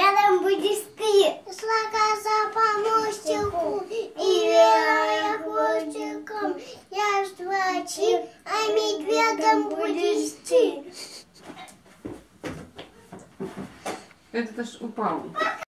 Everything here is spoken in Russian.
рядом будешь ты. Шла коза по мостику, и вилая хвостиком. Я ж плачу, а медведем будешь ты. Это ж упал.